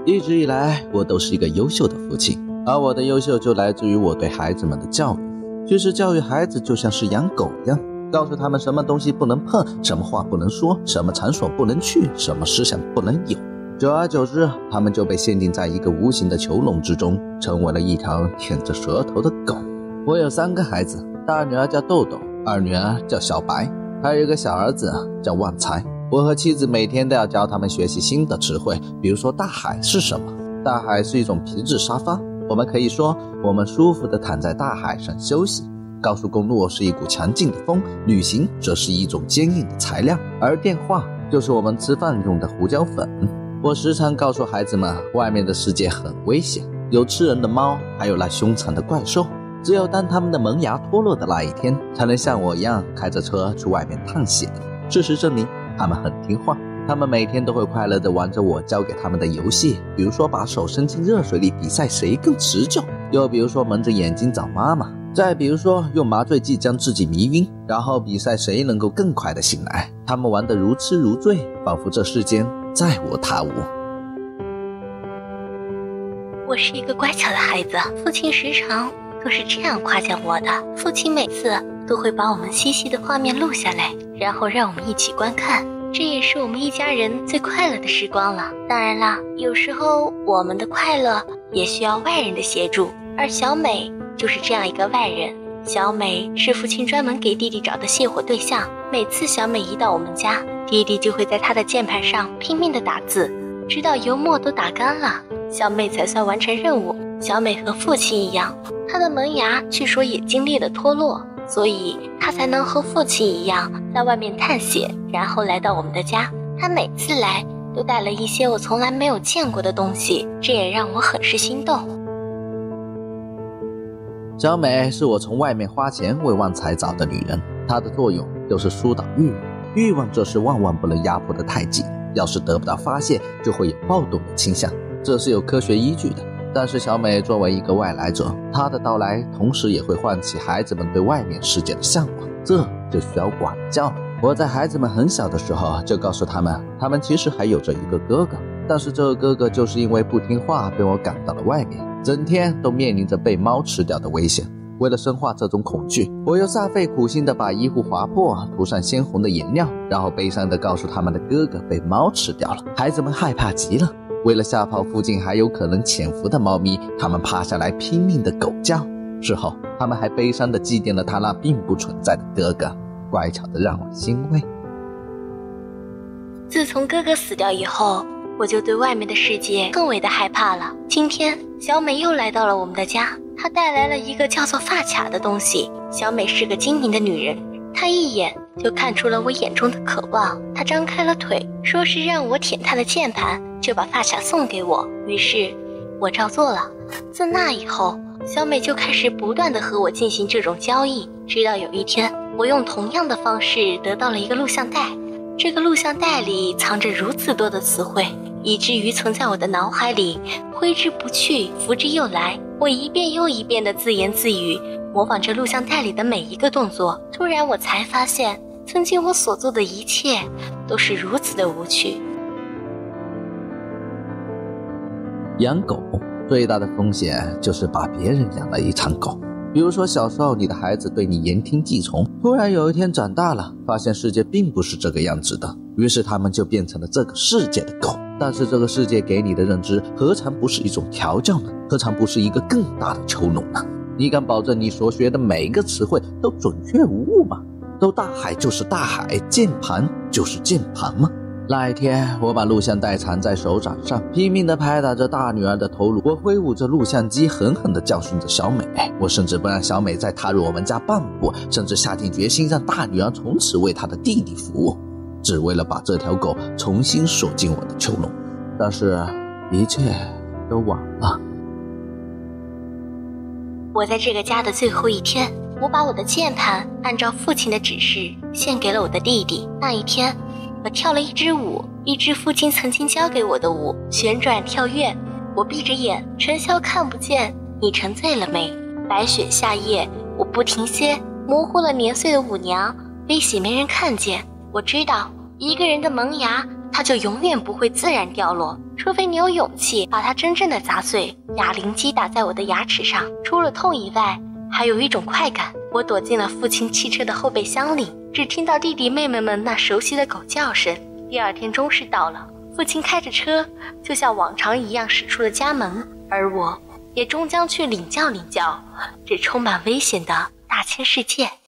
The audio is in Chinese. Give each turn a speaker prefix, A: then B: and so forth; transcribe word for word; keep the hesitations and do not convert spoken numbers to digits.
A: 一直以来我都是一个优秀的父亲，而我的优秀就来自于我对孩子们的教育。其实教育孩子就像是养狗一样，告诉他们什么东西不能碰，什么话不能说，什么场所不能去，什么思想不能有。久而久之，他们就被限定在一个无形的囚笼之中，成为了一条舔着舌头的狗。我有三个孩子，大女儿叫豆豆，二女儿叫小白，还有一个小儿子叫旺财。我和妻子每天都要教他们学习新的词汇，比如说大海是什么。大海是一种皮质沙发，我们可以说我们舒服地躺在大海上休息。高速公路是一股强劲的风，旅行则是一种坚硬的材料，而电话就是我们吃饭用的胡椒粉。我时常告诉孩子们，外面的世界很危险，有吃人的猫，还有那凶残的怪兽。只有当他们的门牙脱落的那一天，才能像我一样开着车去外面探险。事实证明，他们很听话，他们每天都会快乐地玩着我教给他们的游戏，比如说把手伸进热水里比赛谁更持久，又比如说蒙着眼睛找妈妈，再比如说用麻醉剂将自己迷晕，然后比赛谁能够更快地醒来。他们玩得如痴如醉，仿佛这世间再无他无。
B: 我是一个乖巧的孩子，父亲时常都是这样夸奖我的。父亲每次都会把我们嬉戏的画面录下来，然后让我们一起观看，这也是我们一家人最快乐的时光了。当然啦，有时候我们的快乐也需要外人的协助，而小美就是这样一个外人。小美是父亲专门给弟弟找的泄火对象，每次小美一到我们家，弟弟就会在他的键盘上拼命地打字，直到油墨都打干了，小美才算完成任务。小美和父亲一样，她的门牙据说也经历了脱落，所以她才能和父亲一样在外面探险，然后来到我们的家。她每次来都带了一些我从来没有见过的东西，这也让我很是心动。
A: 小美是我从外面花钱为旺财找的女人，她的作用就是疏导欲望，欲望这是万万不能压迫的太极，要是得不到发泄，就会有暴动的倾向，这是有科学依据的。但是小美作为一个外来者，她的到来同时也会唤起孩子们对外面世界的向往，这就需要管教了。我在孩子们很小的时候就告诉他们，他们其实还有着一个哥哥，但是这个哥哥就是因为不听话被我赶到了外面，整天都面临着被猫吃掉的危险。为了深化这种恐惧，我又煞费苦心地把衣服划破，涂上鲜红的颜料，然后悲伤地告诉他们的哥哥被猫吃掉了。孩子们害怕极了，为了吓跑附近还有可能潜伏的猫咪，他们趴下来拼命的狗叫。事后他们还悲伤地祭奠了他那并不存在的哥哥，乖巧的让我欣慰。
B: 自从哥哥死掉以后，我就对外面的世界更为的害怕了。今天小美又来到了我们的家，她带来了一个叫做发卡的东西。小美是个精明的女人，她一眼就看出了我眼中的渴望。她张开了腿，说是让我舔她的键盘，就把发卡送给我。于是我照做了。自那以后，小美就开始不断地和我进行这种交易，直到有一天，我用同样的方式得到了一个录像带。这个录像带里藏着如此多的词汇，以至于曾在我的脑海里挥之不去，拂之又来。我一遍又一遍地自言自语，模仿着录像带里的每一个动作。突然我才发现，曾经我所做的一切都是如此的无趣。
A: 养狗最大的风险就是把别人养了一场狗。比如说小时候你的孩子对你言听计从，突然有一天长大了，发现世界并不是这个样子的，于是他们就变成了这个世界的狗。但是这个世界给你的认知何尝不是一种调教呢？何尝不是一个更大的囚笼呢？你敢保证你所学的每一个词汇都准确无误吗？都大海就是大海，键盘就是键盘吗？那一天我把录像带藏在手掌上，拼命地拍打着大女儿的头颅，我挥舞着录像机狠狠地教训着小美。我甚至不让小美再踏入我们家半步，甚至下定决心让大女儿从此为她的弟弟服务，只为了把这条狗重新锁进我的囚笼。但是一切都晚了。
B: 我在这个家的最后一天，我把我的键盘按照父亲的指示献给了我的弟弟。那一天我跳了一支舞，一支父亲曾经教给我的舞，旋转跳跃。我闭着眼，尘嚣看不见，你沉醉了没？白雪夏夜，我不停歇，模糊了年岁的舞娘，悲喜没人看见。我知道一个人的萌芽， 它就永远不会自然掉落，除非你有勇气把它真正的砸碎。哑铃击打在我的牙齿上，除了痛以外，还有一种快感。我躲进了父亲汽车的后备箱里，只听到弟弟妹妹们那熟悉的狗叫声。第二天钟时到了，父亲开着车就像往常一样驶出了家门，而我也终将去领教领教这充满危险的大千世界。